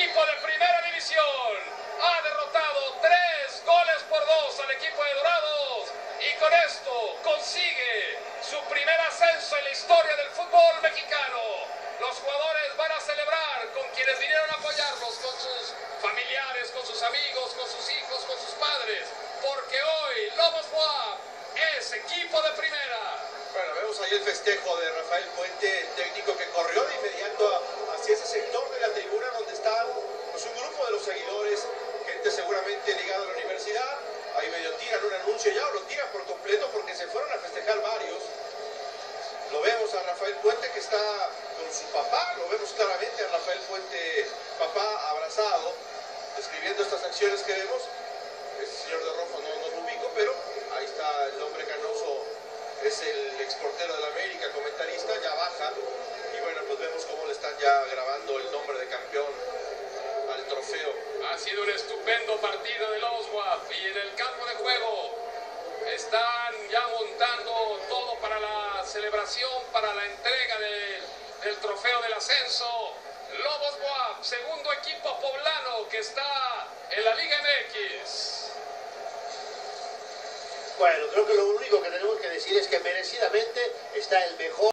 equipo de primera división ha derrotado 3-2 al equipo de Dorados y con esto consigue su primer ascenso en la historia del fútbol mexicano. Los jugadores van a celebrar con quienes vinieron a apoyarlos, con sus familiares, con sus amigos, con sus hijos, con sus padres, porque hoy Lobos BUAP es equipo de primera. Bueno, vemos ahí el festejo de Rafael Puente, el técnico que corrió de inmediato hacia ese sector de la tribuna donde está pues, un grupo de los seguidores, gente seguramente ligada a la universidad. Ahí medio tiran un anuncio ya o lo tiran por completo porque se fueron a festejar varios. Lo vemos a Rafael Puente que está con su papá, lo vemos claramente a Rafael Puente, papá abrazado, describiendo estas acciones que vemos. El señor de rojo no lo ubico, pero ahí está el hombre canoso, es el exportero de la América, comentarista, ya baja. Y bueno, pues vemos cómo le están ya grabando el nombre de campeón al trofeo. Ha sido un estupendo partido de Lobos BUAP y en el campo de juego están ya montando todo para la celebración, para la entrega del trofeo del ascenso. Lobos BUAP, segundo equipo poblano que está en la Liga MX. Bueno, creo que lo único que tenemos que decir es que merecidamente está el mejor